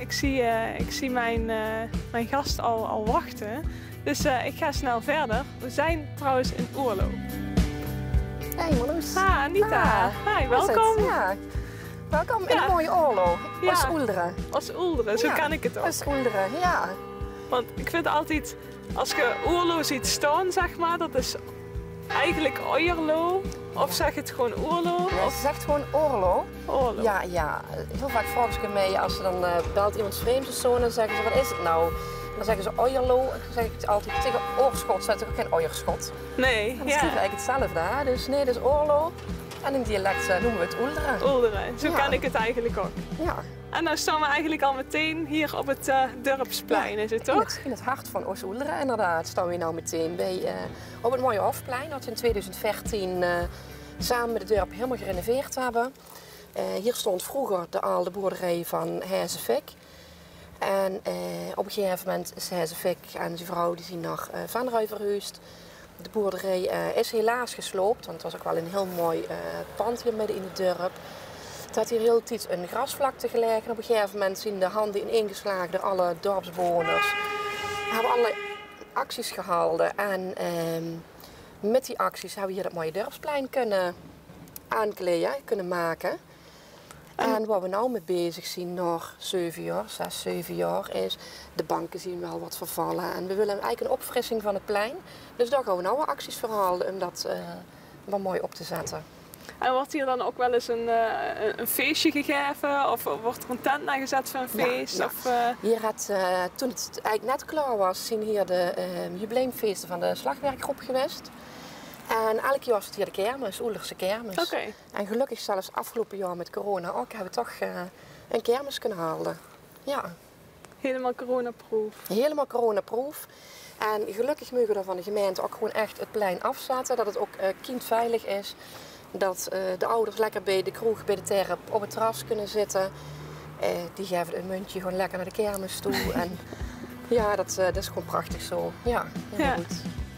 ik zie mijn gast al wachten. Dus ik ga snel verder. We zijn trouwens in Oerlo. Hey Marloes. Anita. Hi, welkom. Ja. Welkom in een mooie Oerlo. Ja. Oelderen. Als Oelderen, zo kan ik het ook. Als Oelderen, ja. Want ik vind altijd, als je Oerlo ziet staan, zeg maar, dat is eigenlijk Oierlo. Of zeg het gewoon Oerlo? Nee, ze zegt gewoon Oerlo. Oerlo. Ja. Heel vaak vragen ze mij, als ze dan belt iemand vreemd of zo, dan zeggen ze, wat is het nou? Dan zeggen ze Oierlo. Dan zeg ik altijd tegen Oorschot, zet ik ook geen Oierschot. Nee, Dat is eigenlijk hetzelfde, hè? Dus nee, dat is Oerlo. En in dialect noemen we het Oelderen. Oelderen, zo ken ik het eigenlijk ook. Ja. En nou staan we eigenlijk al meteen hier op het Dorpsplein, is het toch? In het hart van Oost-Oelderen inderdaad staan we nou meteen op het mooie Hofplein dat we in 2014 samen met het dorp helemaal gerenoveerd hebben. Hier stond vroeger de boerderij van Hezevik. En op een gegeven moment is Hezevik en zijn vrouw die zijn naar Venray verhuisd. De boerderij is helaas gesloopt, want het was ook wel een heel mooi pand hier midden in het dorp. Het had hier heel tijd een grasvlakte gelegen. Op een gegeven moment zijn de handen ineengeslagen door alle dorpsbewoners. We hebben allerlei acties gehouden en met die acties hebben we hier dat mooie dorpsplein kunnen aankleden, kunnen maken. En waar we nou mee bezig zijn, nog 6, 7 jaar, is de banken zien wel wat vervallen. En we willen eigenlijk een opfrissing van het plein. Dus daar gaan we nou acties voor halen om dat wat mooi op te zetten. En wordt hier dan ook wel eens een feestje gegeven? Of wordt er een tent neergezet voor een feest? Ja. Of, Hier had, toen het eigenlijk net klaar was, zijn hier de jubileumfeesten van de slagwerkgroep geweest. En elk jaar was het hier de kermis, Oelderse kermis. Oké. En gelukkig zelfs afgelopen jaar met corona ook hebben we toch een kermis kunnen halen. Ja. Helemaal coronaproof. Helemaal coronaproof. En gelukkig mogen we er van de gemeente ook gewoon echt het plein afzetten. Dat het ook kindveilig is. Dat de ouders lekker bij de kroeg, bij de terp op het terras kunnen zitten. Die geven een muntje gewoon lekker naar de kermis toe. En ja, dat is gewoon prachtig zo. Ja, heel goed.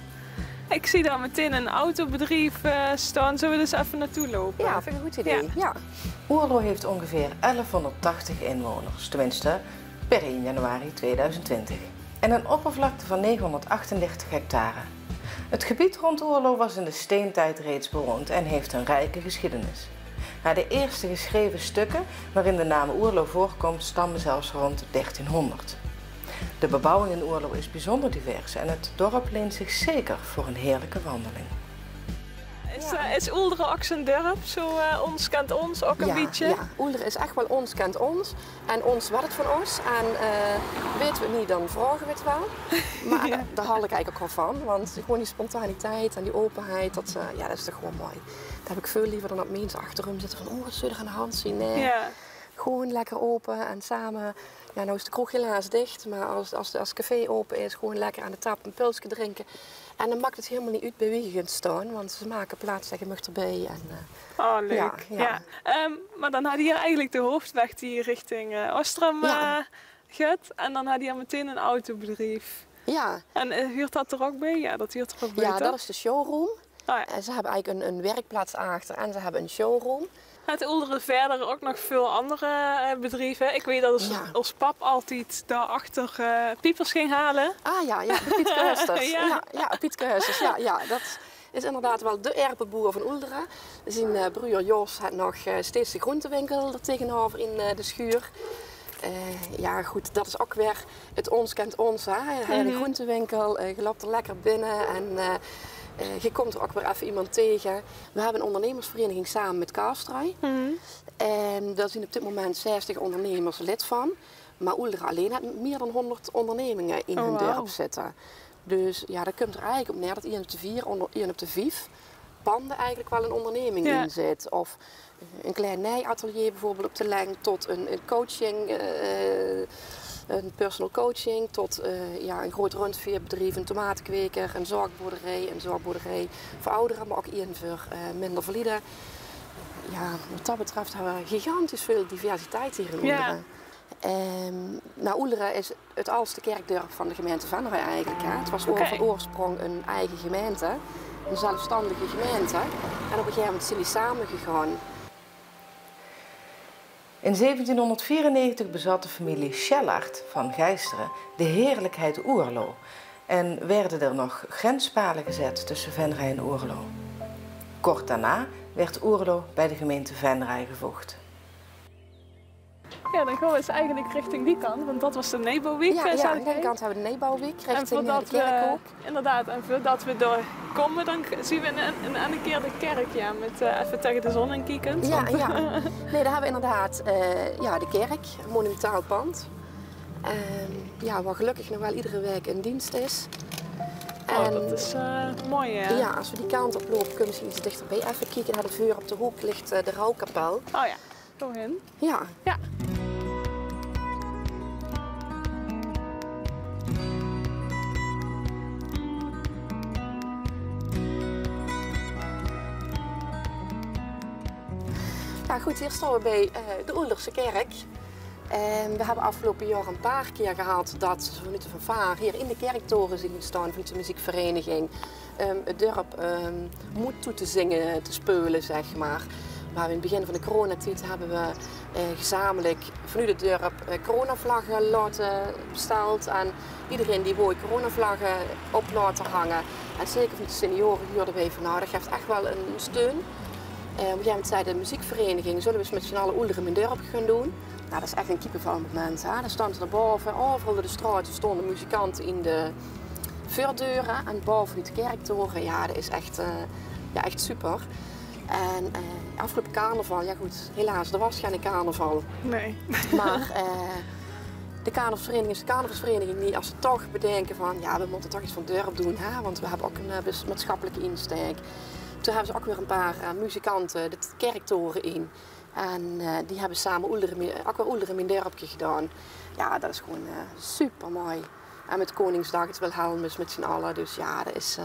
Ik zie daar meteen een autobedrijf staan. Zullen we dus even naartoe lopen? Ja, vind ik een goed idee. Ja. Oerlo heeft ongeveer 1180 inwoners, tenminste per 1 januari 2020. En een oppervlakte van 938 hectare. Het gebied rond Oerlo was in de steentijd reeds bewoond en heeft een rijke geschiedenis. De eerste geschreven stukken waarin de naam Oerlo voorkomt stammen zelfs rond 1300. De bebouwing in Oerlo is bijzonder divers en het dorp leent zich zeker voor een heerlijke wandeling. Is Oelderen ook zo'n dorp? Zo ons kent ons ook een beetje? Ja, Oelderen is echt wel ons kent ons. En ons wat het van ons. En weten we het niet, dan vragen we het wel. Maar daar haal ik eigenlijk ook wel van. Want gewoon die spontaniteit en die openheid, dat is toch gewoon mooi. Dat heb ik veel liever dan dat mensen achter hem zitten van, wat zullen er aan de hand zien? Nee. Ja. Gewoon lekker open en samen. Ja, nou is de kroeg helaas dicht, maar als het café open is, gewoon lekker aan de tap een pilsje drinken. En dan maakt het helemaal niet uit bij wie je kunt staan, want ze maken plaats en je mag erbij. En, oh, leuk. Ja. Maar dan had je hier eigenlijk de hoofdweg die richting Oostrum gaat. En dan had je meteen een autobedrijf. Ja. En huurt dat er ook bij? Ja, dat huurt er ook bij. Ja, dat is de showroom. Oh, ja. En ze hebben eigenlijk een werkplaats achter en ze hebben een showroom. Het Oelderen verder ook nog veel andere bedrijven. Ik weet dat ons pap altijd daarachter piepers ging halen. Ah ja, de Pietke Husters. Pietke Husters. Ja, dat is inderdaad wel de erpeboer van Oelderen. Zijn broer Jos had nog steeds de groentewinkel er tegenover in de schuur. Ja goed, dat is ook weer het ons kent ons. Hè? Hij had een groentewinkel, je loopt er lekker binnen en je komt er ook weer even iemand tegen. We hebben een ondernemersvereniging samen met Kaarstrui. En daar zijn op dit moment 60 ondernemers lid van. Maar Oelderen alleen heeft meer dan 100 ondernemingen in hun dorp zitten. Dus ja, daar komt er eigenlijk op neer dat 1 op de 4, 1 op de 5 panden eigenlijk wel een onderneming in zit. Of een klein nijatelier bijvoorbeeld op de leng tot een coaching, een personal coaching, tot een groot rundveebedrijf, een tomatenkweker, een zorgboerderij voor ouderen, maar ook één voor minder valide. Ja, wat dat betreft hebben we gigantisch veel diversiteit hier in Oelderen. Oelderen is het oudste kerkdorp van de gemeente Venray eigenlijk. Hè. Het was van oorsprong een eigen gemeente, een zelfstandige gemeente. En op een gegeven moment zijn die samengegaan. In 1794 bezat de familie Schellart van Geisteren de heerlijkheid Oerlo en werden er nog grenspalen gezet tussen Venray en Oerlo. Kort daarna werd Oerlo bij de gemeente Venray gevoegd. Ja, dan gaan we dus eigenlijk richting die kant, want dat was de Nebouwweg. Ja, aan de ene kant hebben we de Nebouwweg richting de kerk ook. Inderdaad, en voordat we daar komen, dan zien we een keer de kerk, ja, met even tegen de zon in kijkend. Ja. Nee, daar hebben we inderdaad de kerk, een monumentaal pand. Waar gelukkig nog wel iedere week een dienst is. En, dat is mooi, hè? Ja, als we die kant op lopen, kunnen we misschien iets dichterbij even kijken. Naar de vuur op de hoek ligt de rouwkapel. Oh ja, kom in. Ja. Ja, goed, hier staan we bij de Oelderse kerk. We hebben afgelopen jaar een paar keer gehad dat we vanuit de fanfare hier in de kerktoren zien staan vanuit de muziekvereniging. Het dorp moed toe te zingen, te spelen, zeg maar. Maar in het begin van de coronatijd hebben we gezamenlijk vanuit het dorp coronavlaggen laten besteld. En iedereen die wou coronavlaggen op laten hangen. En zeker van de senioren huurden wij van, nou, dat geeft echt wel een steun. Op een gegeven moment zei de muziekvereniging, zullen we eens met z'n allen Oelderen in dorp gaan doen? Nou, dat is echt een kippenvelmoment. Daar stonden ze naar boven, overal door de straat stonden muzikanten in de voordeuren en boven de kerktoren. Ja, dat is echt, echt super. En afgelopen carnaval, ja goed, helaas, er was geen carnaval. Nee. Maar de carnavalsvereniging die, als ze toch bedenken van, ja, we moeten toch iets van dorp doen, hè, want we hebben ook een maatschappelijke insteek. Toen hebben ze ook weer een paar muzikanten de kerktoren in. En die hebben samen Oelderen in dorpje gedaan. Ja, dat is gewoon super mooi. En met Koningsdag, het Wilhelmus met z'n allen. Dus ja, dat is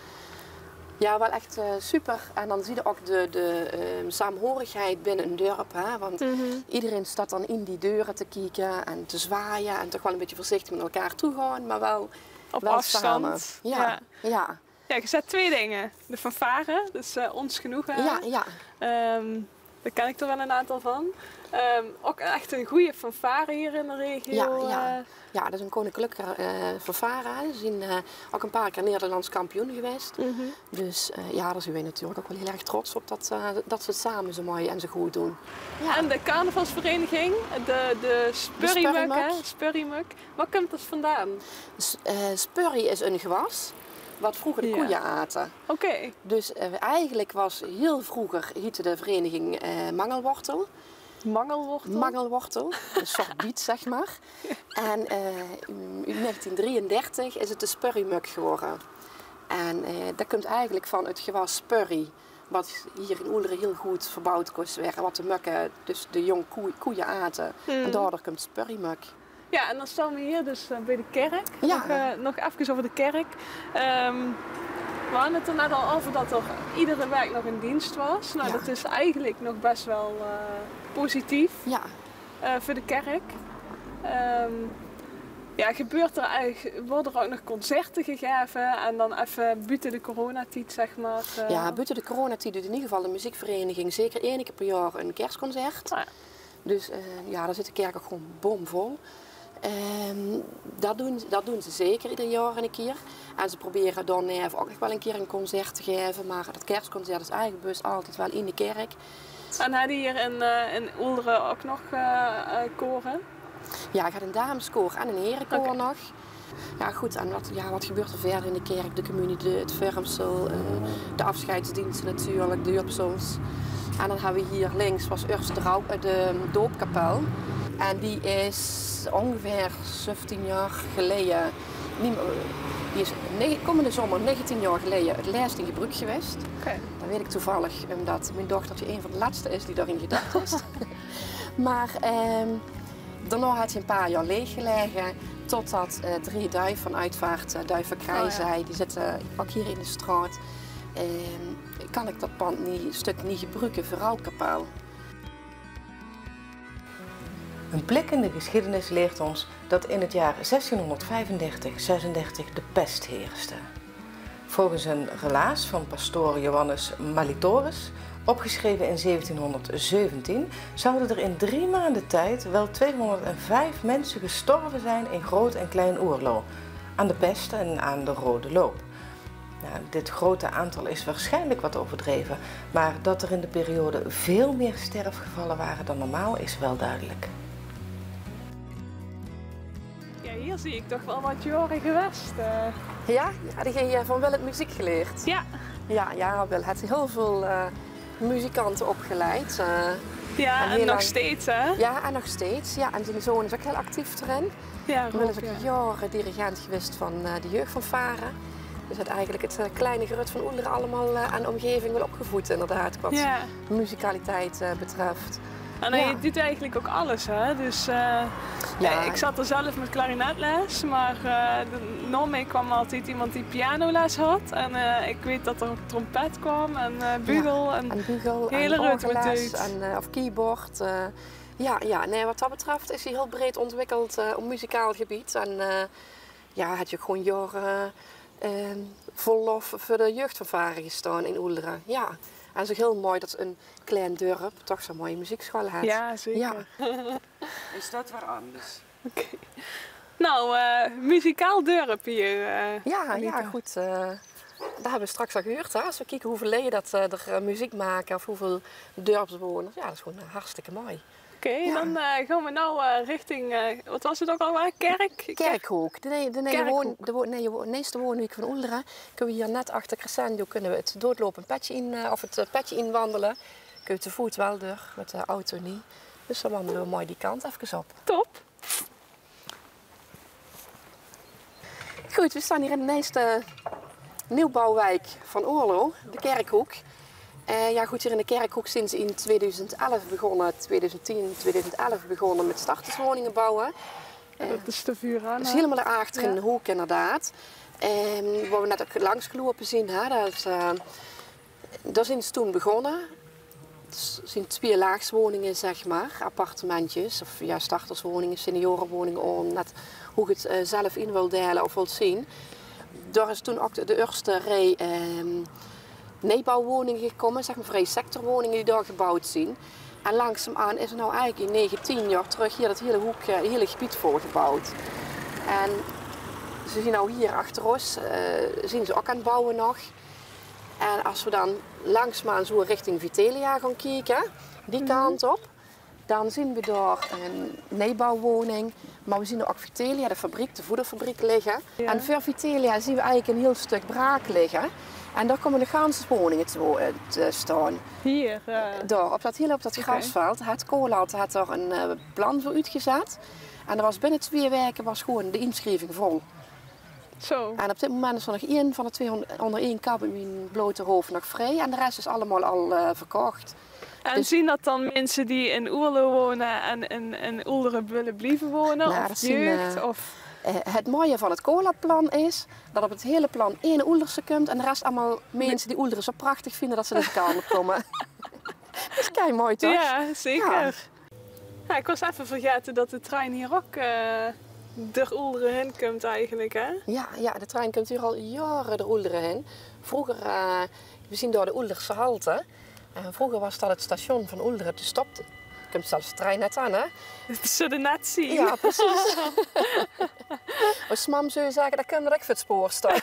wel echt super. En dan zie je ook de saamhorigheid binnen een dorp. Hè? Want iedereen staat dan in die deuren te kijken en te zwaaien. En toch wel een beetje voorzichtig met elkaar toegaan, maar wel op afstand. Samen. Ja. Ja, je zet twee dingen. De fanfare, dus ons genoegen. Ja. Daar ken ik er wel een aantal van. Ook echt een goede fanfare hier in de regio. Ja, dat is een koninklijke fanfare. Ze zijn ook een paar keer Nederlands kampioen geweest. Dus daar zijn wij natuurlijk ook wel heel erg trots op dat ze het samen zo mooi en zo goed doen. Ja. En de carnavalsvereniging, de Spurrymuk. Waar komt dat vandaan? Spurrie is een gewas wat vroeger de koeien aten. Oké. Dus eigenlijk was heel vroeger heette de vereniging Mangelwortel. Mangelwortel, een soort biet zeg maar. En in 1933 is het de Spurrymuk geworden. En dat komt eigenlijk van het gewas Spurrie, wat hier in Oelderen heel goed verbouwd kost werden. Wat de mukken, dus de jonge koeien aten. En daardoor komt Spurrymuk. Ja, en dan staan we hier dus bij de kerk. Ja. Nog even over de kerk. We hadden het er net al over dat er iedere week nog een dienst was. Nou, dat is eigenlijk nog best wel positief voor de kerk. Worden er ook nog concerten gegeven en dan even buiten de coronatijd, zeg maar. Ja, buiten de coronatijd doet in ieder geval de muziekvereniging zeker 1 keer per jaar een kerstconcert. Ja. Dus daar zit de kerk ook gewoon bomvol. Dat doen ze zeker ieder jaar een keer. En ze proberen dan ook nog wel een keer een concert te geven. Maar dat kerstconcert is eigenlijk bewust altijd wel in de kerk. En hadden hier in Oelderen ook nog koren? Ja, ik had een dameskoor en een herenkoor nog. Ja goed, en wat gebeurt er verder in de kerk? De communie, het vormsel, de afscheidsdiensten natuurlijk, de jupsels. En dan hebben we hier links was eerst de doopkapel. En die is ongeveer 17 jaar geleden, die is komende zomer 19 jaar geleden het laatst in gebruik geweest. Okay. Dat weet ik toevallig, omdat mijn dochtertje een van de laatste is die daarin gedacht is. Maar daarna had hij een paar jaar leeg gelegen, totdat 3 duif van uitvaart, Duivenkrij, die zitten ook hier in de straat. Kan ik dat stuk niet gebruiken voor rouwkapel. Een blik in de geschiedenis leert ons dat in het jaar 1635-36 de pest heerste. Volgens een relaas van pastoor Johannes Malitoris Opgeschreven in 1717 zouden er in 3 maanden tijd wel 205 mensen gestorven zijn in Groot en Klein Oerlo, aan de pest en aan de rode loop. Nou, dit grote aantal is waarschijnlijk wat overdreven, maar dat er in de periode veel meer sterfgevallen waren dan normaal is wel duidelijk. Ja, hier zie ik toch wel wat jaren geweest. Ja, die heb je van Willet muziek geleerd. Ja. Ja, Wil heeft heel veel muzikanten opgeleid. Ja, en nog steeds, hè? Ja, en nog steeds. Ja, en zijn zoon is ook heel actief erin. Ja, Wil is ook jaren dirigent geweest van de jeugdfanfare. Dus het eigenlijk het kleine gerut van Oelderen allemaal aan de omgeving wel opgevoed, inderdaad, wat muzikaliteit betreft. En je doet eigenlijk ook alles, hè? Dus ik zat er zelf met klarinetles, maar na mij kwam altijd iemand die pianoles had. En ik weet dat er ook trompet kwam en bugel en hele orgeles of keyboard. Nee, wat dat betreft is hij heel breed ontwikkeld op muzikaal gebied. En had je gewoon jaren vol lof voor de jeugdfanfare gestaan in Oelderen. Ja. En het is ook heel mooi dat een klein dorp toch zo'n mooie muziekschool heeft. Ja, zeker. Ja. Is dat waar anders? Okay. Nou, muzikaal dorp hier. Ja, goed. Dat hebben we straks al gehoord. Hè? Als we kijken hoeveel leden dat er muziek maken of hoeveel dorpsbewoners. Ja, dat is gewoon hartstikke mooi. Oké, dan gaan we nou richting, wat was het ook alweer? Kerkhoek. De meeste woonwijk van Oelderen kunnen we hier net achter Crescendio kunnen we het doodlopen petje in, of het petje inwandelen. Kun je te voet wel door, met de auto niet. Dus dan wandelen we mooi die kant even op. Top! Goed, we staan hier in de meeste nieuwbouwwijk van Oerlo, de Kerkhoek. Hier in de Kerkhoek sinds in 2011 begonnen, 2010, 2011 begonnen met starterswoningen bouwen. Dat is de vuur aan. Dat is helemaal daarachter in de hoek inderdaad. Waar we net ook langs gelopen zien, dat is toen begonnen. Het zijn 2 laagswoningen, zeg maar, appartementjes of starterswoningen, seniorenwoningen, net hoe je het zelf in wil delen of wilt zien. Daar is toen ook de eerste rij nieuwbouwwoningen gekomen, zeg maar vrij sectorwoningen die daar gebouwd zijn. En langzaamaan is er nou eigenlijk in 19 jaar terug hier dat hele gebied voorgebouwd. En ze zien nou hier achter ons, zien ze ook aan het bouwen nog. En als we dan langzaamaan zo richting Vitelia gaan kijken, die kant op, dan zien we daar een nieuwbouwwoning. Maar we zien ook Vitelia, de fabriek, de voederfabriek liggen. Ja. En voor Vitelia zien we eigenlijk een heel stuk braak liggen. En daar komen de ganswoningen te staan. Hier? Daar, op dat grasveld. Het Coolhout had er een plan voor uitgezet. En er was binnen 2 weken was gewoon de inschrijving vol. Zo. En op dit moment is er nog 1 van de 2 onder 1 kap in mijn blote hoofd nog vrij. En de rest is allemaal al verkocht. En dus zien dat dan mensen die in Oerlo wonen en in Oelderen willen blijven wonen? Nou, of jeugd? Of... Het mooie van het COLA-plan is dat op het hele plan 1 Oelderse komt en de rest allemaal mensen die Oelderen zo prachtig vinden dat ze deze kant op komen. Dat is kei mooi toch? Ja, zeker. Ja, ik was even vergeten dat de trein hier ook door Oelderen heen komt eigenlijk, hè? Ja, de trein komt hier al jaren door Oelderen heen. Vroeger, we zien door de Oelderse halte. Vroeger was dat het station van Oelderen, dus stopte. Komt zelfs de trein net aan, hè? Dat zullen we net zien. Ja, precies. Als mam zou je zeggen, dan kunnen we direct voor het spoor staan.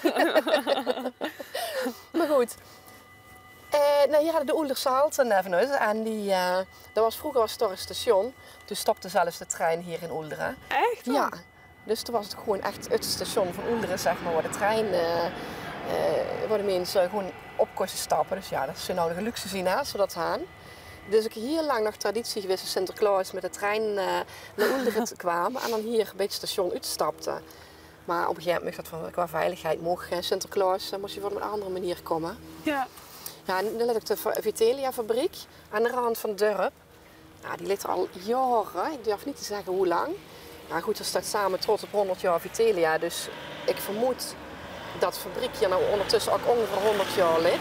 Maar goed. Hier hadden de Oelderse halte nevenus. En vroeger was het door een station. Toen stopte zelfs de trein hier in Oelderen. Echt? Ja. Dus toen was het gewoon echt het station van Oelderen, zeg maar, waar de trein... waar de mensen gewoon op kosten stappen. Dus ja, dat is nou de luxe zien, hè, zodat ze gaan. Dus ik heel lang nog traditie geweest dat Sinterklaas met de trein naar Oelderen kwam en dan hier bij het station uitstapte. Maar op een gegeven moment van qua veiligheid mocht Sinterklaas moest je op een andere manier komen. Ja. Ja, en dan ligt de Vitelia fabriek aan de rand van het dorp. Ja, die ligt er al jaren, ik durf niet te zeggen hoe lang. Maar goed, er staat samen trots op 100 jaar Vitelia, dus ik vermoed dat het fabriekje nou ondertussen ook ongeveer 100 jaar ligt.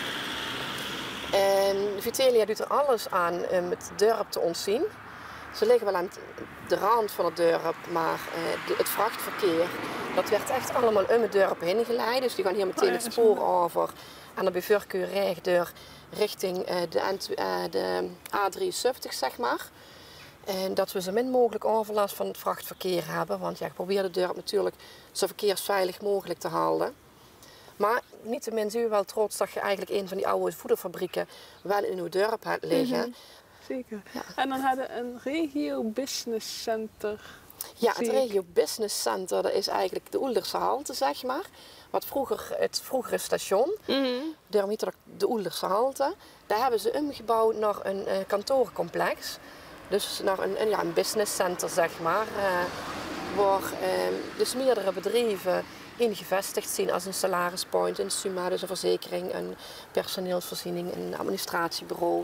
En Vitelia doet er alles aan om het dorp te ontzien. Ze liggen wel aan de rand van het dorp, maar het vrachtverkeer dat werd echt allemaal om het dorp heen geleid. Dus die gaan hier meteen het spoor over. En dan bij voorkeur recht door richting de A73, zeg maar. En dat we zo min mogelijk overlast van het vrachtverkeer hebben. Want ja, ik probeer de dorp natuurlijk zo verkeersveilig mogelijk te houden. Maar niettemin zijn we wel trots dat je eigenlijk een van die oude voederfabrieken wel in uw dorp hebt liggen. Zeker. Ja. En dan hadden we een regio business center. Ja, het regio business center, dat is eigenlijk de Oelderse halte, zeg maar. Wat vroeger het vroegere station, daarom heette dat de Oelderse halte. Daar hebben ze omgebouwd naar een kantoorcomplex. Dus naar een business center, zeg maar. Waar dus meerdere bedrijven in gevestigd zijn als een salarispoint, een SUMA, dus een verzekering, een personeelsvoorziening, een administratiebureau.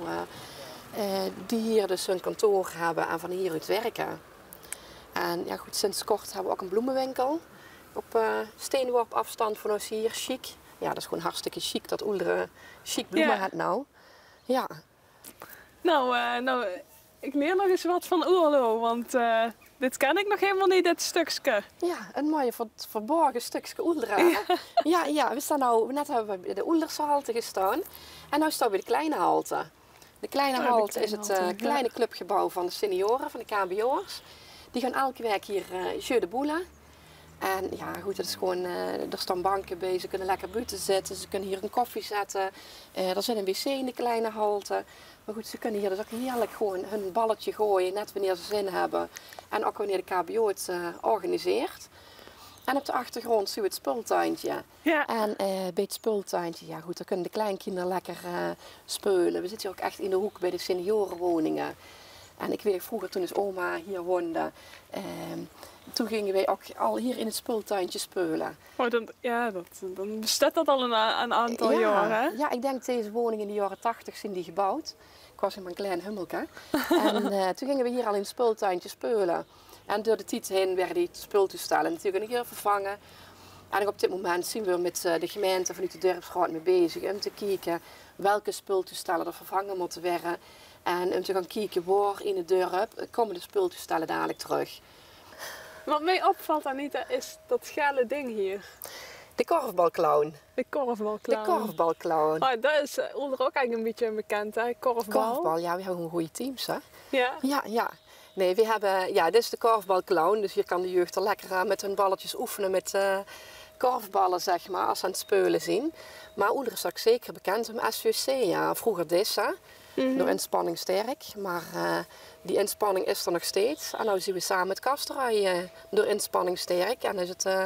Die hier dus hun kantoor hebben en van hieruit werken. En ja goed, sinds kort hebben we ook een bloemenwinkel. Op steenworp afstand van ons hier, chic. Ja, dat is gewoon hartstikke chic dat Oelderen chic bloemen had nou. Ja. Nou, ik leer nog eens wat van Oerlo, want dit ken ik nog helemaal niet, dit stukje. Ja, een mooie verborgen stukje Oelderen. Ja, we staan nou, net hebben we bij de Oelderse halte gestaan en nu staan we bij de kleine halte. De kleine halte is het kleine clubgebouw van de senioren, van de KBO'ers. Die gaan elke week hier jeu de boule. En ja, goed, het is gewoon, er staan banken bij, ze kunnen lekker buiten zitten, ze kunnen hier een koffie zetten. Er zit een wc in de kleine halte. Maar goed, ze kunnen hier dus ook heerlijk gewoon hun balletje gooien, net wanneer ze zin hebben. En ook wanneer de KBO het organiseert. En op de achtergrond zien we het spultuintje. Ja. En bij het spultuintje, ja goed, daar kunnen de kleinkinderen lekker spelen. We zitten hier ook echt in de hoek bij de seniorenwoningen. En ik weet vroeger toen dus oma hier woonde, toen gingen wij ook al hier in het spultuintje spelen. Oh, dan bestaat dat al een aantal jaren, hè? Ja, ik denk deze woningen in de jaren 80 zijn die gebouwd. Ik was in mijn klein hummelke. En toen gingen we hier al in het spultuintje spelen. En door de tijd heen werden die spultoestellen natuurlijk hier vervangen. En op dit moment zien we met de gemeente vanuit de dorpsraad mee bezig om te kijken welke spultoestellen er vervangen moeten worden. En om te gaan kijken waar in het dorp komen de spultoestellen dadelijk terug. Wat mij opvalt, Anita, is dat gele ding hier. De korfbalclown. De korfbalclown. De korfbalclown. Oh, dat is Oelder ook eigenlijk een beetje bekend, hè? Korfbal. Korfbal, ja, we hebben gewoon goede teams, hè? Ja. Ja. Nee, we hebben, ja, dit is de korfbalclown. Dus hier kan de jeugd er lekker met hun balletjes oefenen met korfballen, zeg maar, als ze aan het spelen zien. Maar Oelder is ook zeker bekend om SUC, ja. Vroeger Dissa, door inspanning sterk. Maar die inspanning is er nog steeds. En nu zien we samen het kasterij door inspanning sterk. En is het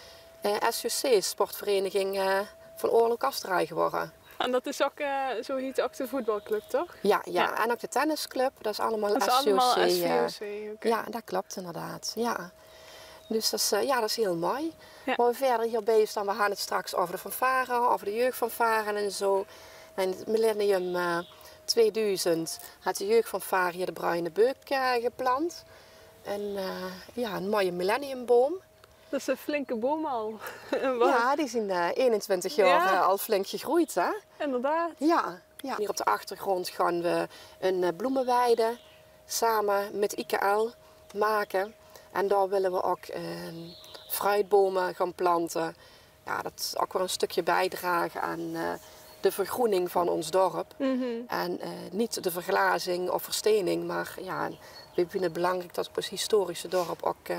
SUC, sportvereniging van Oorlo Kasterij geworden. En dat is ook, zo heet ook de voetbalclub, toch? Ja, en ook de tennisclub, dat is allemaal SUC. Okay. Ja, dat klopt inderdaad, ja. Dus dat is heel mooi. Ja. Maar we verder hierbij staan, we gaan het straks over de fanfare, over de jeugdfanfare en zo. En in het millennium 2000 had de jeugdfanfare hier de Bruine Beuk geplant. En een mooie millenniumboom. Dat is een flinke boom al. Ja, die zijn 21 jaar al flink gegroeid, hè? Inderdaad. Ja. Hier op de achtergrond gaan we een bloemenweide samen met IKL maken. En daar willen we ook fruitbomen gaan planten. Ja, dat is ook weer een stukje bijdragen aan de vergroening van ons dorp. En niet de verglazing of verstening, maar ja, we vinden het belangrijk dat het historische dorp ook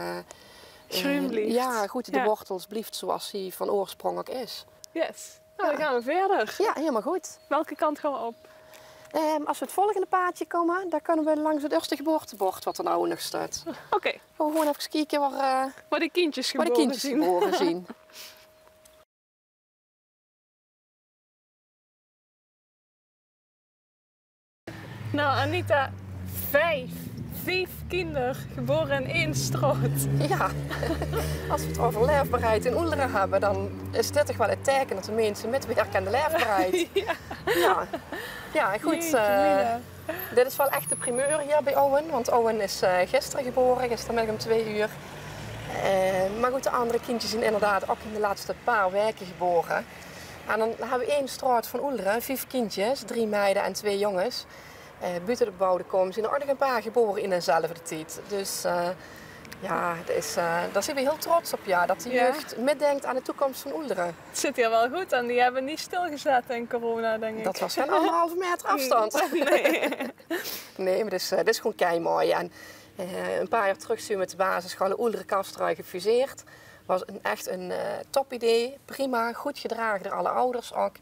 de wortels blijft zoals hij van oorsprong ook is. Yes. Nou, dan gaan we verder. Ja, helemaal goed. Welke kant gaan we op? Als we het volgende paadje komen, dan kunnen we langs het eerste geboortebord wat er nou nog staat. Oké. We gaan gewoon even kijken waar de kindjes geboren zien. Nou, Anita, 5 kinderen geboren in één straat. Ja, als we het over leefbaarheid in Oelderen hebben, dan is dit toch wel het teken dat de mensen metwerken aan de leefbaarheid. Ja, goed. Dit is wel echt de primeur hier bij Owen, want Owen is gisteren geboren, gistermiddag om 2 uur. Maar goed, de andere kindjes zijn inderdaad ook in de laatste paar weken geboren. En dan hebben we 1 straat van Oelderen, 5 kindjes, 3 meiden en 2 jongens. Buiten de bouwde komen zijn er ook nog een paar geboren in dezelfde tijd. Dus Ja, daar zijn we heel trots op, ja, dat de jeugd meedenkt aan de toekomst van Oelderen. Het zit hier wel goed en die hebben niet stilgezet in corona, denk ik. Dat was geen 1,5 meter afstand. Nee, maar dit is gewoon keimooi. En een paar jaar terug zijn we met de basisschool Oelderen-Kastrui gefuseerd. Was echt een top idee, prima, goed gedragen door alle ouders ook.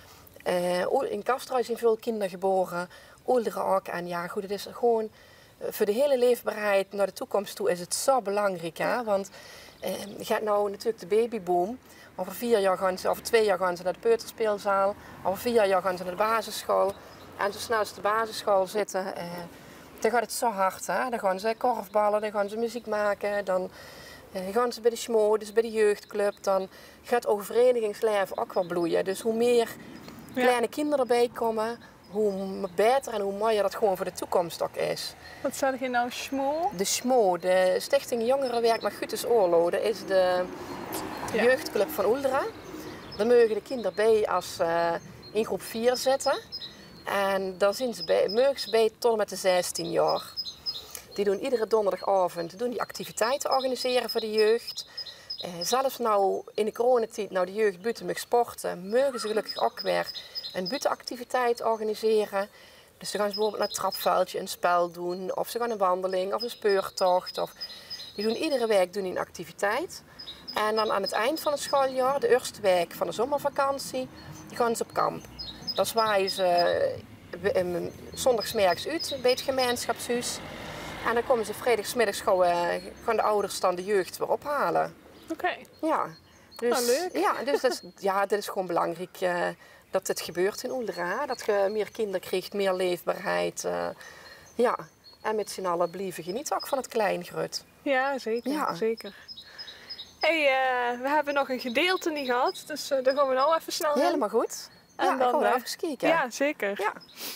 In Kastrui zijn veel kinderen geboren, Oelderen ook. En ja, goed, het is gewoon voor de hele leefbaarheid naar de toekomst toe is het zo belangrijk. Hè? Want je gaat nou natuurlijk de babyboom. Over 4 jaar gaan ze, over 2 jaar gaan ze naar de peuterspeelzaal. Over 4 jaar gaan ze naar de basisschool. En zo snel ze op de basisschool zitten, dan gaat het zo hard. Hè? Dan gaan ze korfballen, dan gaan ze muziek maken. Dan gaan ze bij de schmo, dus bij de jeugdclub. Dan gaat ook verenigingsleven ook wel bloeien. Dus hoe meer kleine kinderen erbij komen, hoe beter en hoe mooier dat gewoon voor de toekomst ook is. Wat zeg je nou, schmo? De schmo, de Stichting Jongerenwerk met Gutus Oorlo, dat is de jeugdclub van Oelderen. Daar mogen de kinderen bij als ze in groep 4 zitten. En daar mogen ze bij tot en met de 16 jaar. Die doen iedere donderdagavond die activiteiten organiseren voor de jeugd. Zelfs nou in de coronatijd, nou de jeugd buiten mag sporten, mogen ze gelukkig ook weer een buitenactiviteit organiseren. Dus ze gaan bijvoorbeeld naar het trapveldje een spel doen, of ze gaan een wandeling of een speurtocht. Die doen iedere week een activiteit. En dan aan het eind van het schooljaar, de eerste week van de zomervakantie, gaan ze op kamp. Dan zwaaien ze zondagsmiddags uit bij het gemeenschapshuis. En dan komen ze vrijdagsmiddags gaan de ouders dan de jeugd weer ophalen. Oké. Ja. Dus, leuk. Ja, dus dit is gewoon belangrijk dat dit gebeurt in Oelderen. Dat je meer kinderen krijgt, meer leefbaarheid. Ja. En met z'n allen blijven genieten ook van het kleingrut. Ja, zeker. Ja. Zeker. Hey, we hebben nog een gedeelte niet gehad, dus daar gaan we nou even snel heen. Helemaal goed. En ja, dan gaan we even kijken. Ja, zeker. Ja.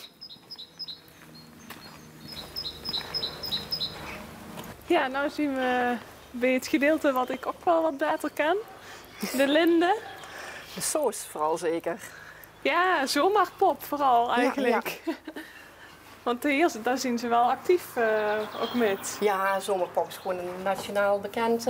Ja, nou zien we bij het gedeelte wat ik ook wel wat beter ken. De linden. De soos vooral zeker. Ja, zomerpop vooral eigenlijk. Ja. Want daar zien ze wel actief ook met. Ja, zomerpop is gewoon een nationaal bekend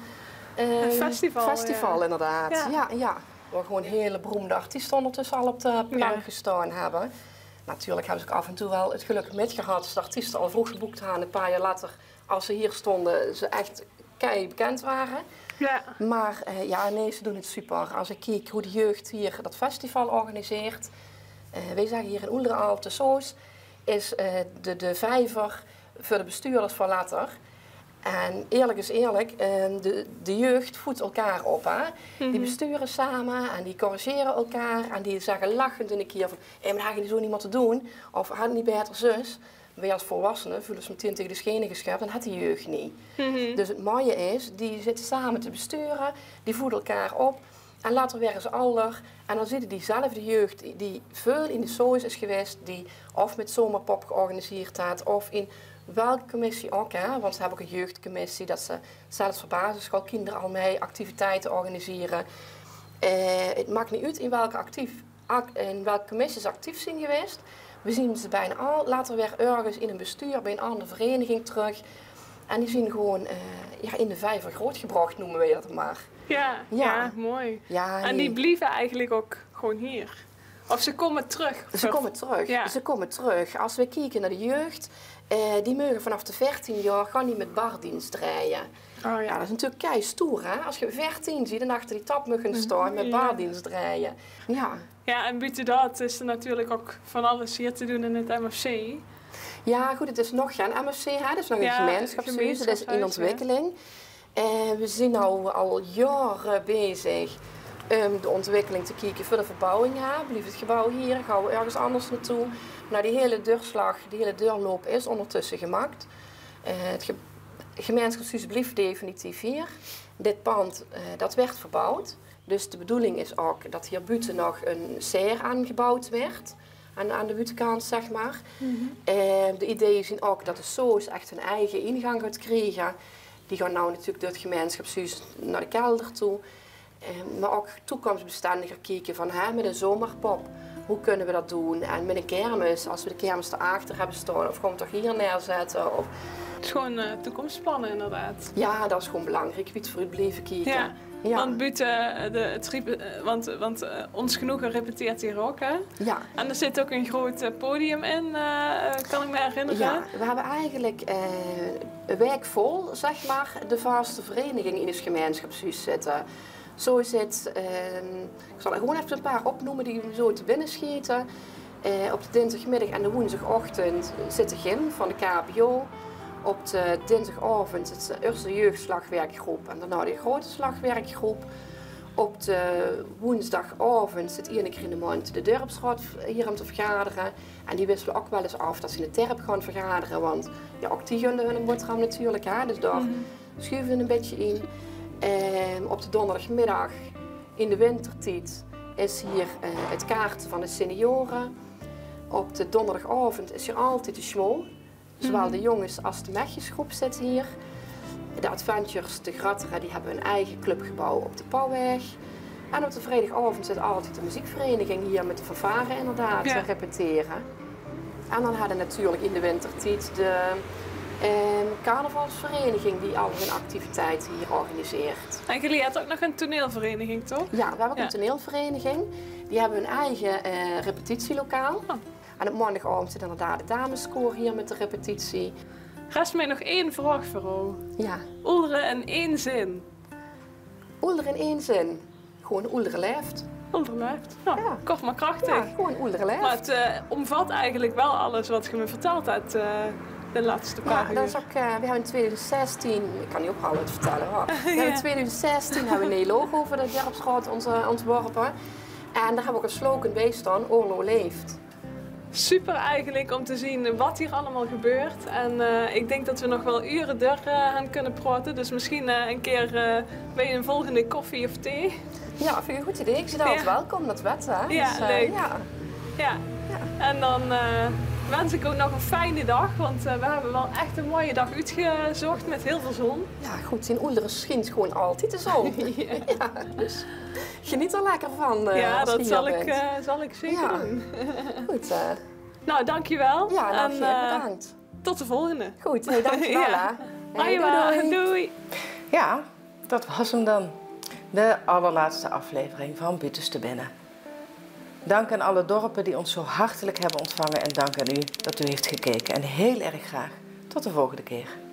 festival inderdaad. Ja. Waar gewoon hele beroemde artiesten ondertussen al op de plank gestaan hebben. Natuurlijk hebben ze ook af en toe wel het geluk met gehad dat de artiesten al vroeg geboekt hadden. Een paar jaar later, als ze hier stonden, ze echt kei bekend waren. Ja. Maar nee, ze doen het super. Als ik kijk hoe de jeugd hier dat festival organiseert. Wij zeggen hier in Oelderen al, de soos is de vijver voor de bestuurders van later. En eerlijk is eerlijk, de jeugd voedt elkaar op. Hè? Mm-hmm. Die besturen samen en die corrigeren elkaar. En die zeggen lachend in een keer van, maar dan ga je zo niet meer te doen. Of had niet beter zus. Wij als volwassenen voelen ze meteen tegen de schenen geschept en dat die jeugd niet. Mm-hmm. Dus het mooie is, die zitten samen te besturen, die voeden elkaar op. En later werden ze ouder. En dan zitten diezelfde jeugd die veel in de soos is geweest, die of met zomerpop georganiseerd had, of in welke commissie ook, hè? Want ze hebben ook een jeugdcommissie, dat ze zelfs voor basisschoolkinderen al mee activiteiten organiseren. Het maakt niet uit in welke commissies ze actief zijn geweest. We zien ze bijna al, later weer ergens in een bestuur bij een andere vereniging terug. En die zien gewoon in de vijver grootgebracht, noemen wij dat maar. Ja, mooi. Ja, en die blijven eigenlijk ook gewoon hier. Of ze komen terug. Ze komen terug. Als we kijken naar de jeugd, die mogen vanaf de 14 jaar gaan die met bardienst rijden. Oh, ja. Dat is natuurlijk kei stoer, hè? Als je 14 ziet en achter die tapmuggen staan met bardienst rijden. Ja, en buiten dat is er natuurlijk ook van alles hier te doen in het MFC. Ja, goed, het is nog geen MFC, hè? Het is nog een gemeenschapshuis, dat is in ontwikkeling. We zijn nu al jaren bezig om de ontwikkeling te kijken voor de verbouwing. Blijft het gebouw hier, gaan we ergens anders naartoe. Nou, die hele deurslag, die hele deurloop is ondertussen gemaakt. Het gemeenschapshuis blijft definitief hier. Dit pand, dat werd verbouwd. Dus de bedoeling is ook dat hier buiten nog een serre aangebouwd werd. Aan de buitenkant, zeg maar. Mm-hmm. De ideeën zijn ook dat de soos echt een eigen ingang gaat krijgen. Die gaan nou natuurlijk door het gemeenschapshuis naar de kelder toe. Maar ook toekomstbestendiger kijken van met een zomerpop. Hoe kunnen we dat doen? En met een kermis, als we de kermis erachter hebben staan, of gewoon toch hier neerzetten. Of Het is gewoon toekomstplannen inderdaad. Ja, dat is gewoon belangrijk. Wie het voor u blijven kijken. Ja. Ja. Want Ons Genoegen repeteert hier ook, hè? Ja. En er zit ook een groot podium in, kan ik me herinneren. Ja, we hebben eigenlijk een week vol, zeg maar, de vaste vereniging in het gemeenschapshuis zitten. Zo zit, ik zal er gewoon even een paar opnoemen die we zo te binnen schieten. Op de dinsdagmiddag en de woensdagochtend zit de gym van de KBO. Op de dinsdagavond zit de eerste jeugdslagwerkgroep en daarna de grote slagwerkgroep. Op de woensdagavond zit 1 keer in de maand de dorpsraad hier om te vergaderen. En die wisselen ook wel eens af dat ze in de terp gaan vergaderen, want ja, ook die gunnen hun boterham natuurlijk. Hè? Dus daar schuiven we een beetje in. Op de donderdagmiddag in de wintertijd is hier het kaarten van de senioren. Op de donderdagavond is hier altijd de schmo. Zowel de jongens als de meisjesgroep zitten hier. De Adventures, de Gratteren, die hebben hun eigen clubgebouw op de Pauwweg. En op de vrijdagavond zit altijd de muziekvereniging hier met de fanfare inderdaad te repeteren. En dan hadden natuurlijk in de wintertijd de carnavalsvereniging die al hun activiteiten hier organiseert. En jullie hebben ook nog een toneelvereniging, toch? Ja, we hebben ook een toneelvereniging. Die hebben hun eigen repetitielokaal. Oh. En op maandagavond zit inderdaad de dameskoor hier met de repetitie. Rest mij nog 1 vraag voor jou. Ja. Oelderen in 1 zin. Oelderen in 1 zin. Gewoon Oelderen leeft. Oelderen leeft. Nou, ja. Kort maar krachtig. Ja, gewoon Oelderen leeft. Maar het omvat eigenlijk wel alles wat je me verteld hebt de laatste paar uur. Dat is ook, we hebben in 2016, ik kan niet op alles vertellen hoor. We hebben in 2016 hebben we een logo voor de dorpsraad ontworpen. En daar hebben we ook een slogan bij staan, Oorlo leeft. Super eigenlijk om te zien wat hier allemaal gebeurt. En ik denk dat we nog wel uren door gaan kunnen praten. Dus misschien een keer bij een volgende koffie of thee. Ja, vind ik een goed idee. Ik zie dat altijd welkom, dat wet. Hè? Ja, dus, leuk. Ja. En dan wens ik ook nog een fijne dag. Want we hebben wel echt een mooie dag uitgezocht met heel veel zon. Ja, goed. In Oelderen schijnt gewoon altijd de zon. Ja, dus geniet er lekker van. Ja, dat zal ik zeker doen. Goed. Nou, dankjewel. Ja, nou, bedankt. Tot de volgende. Goed, nee, dankjewel. Ja. Doei. Doei. Ja, dat was hem dan. De allerlaatste aflevering van Buitens te Binnen. Dank aan alle dorpen die ons zo hartelijk hebben ontvangen en dank aan u dat u heeft gekeken. En heel erg graag tot de volgende keer.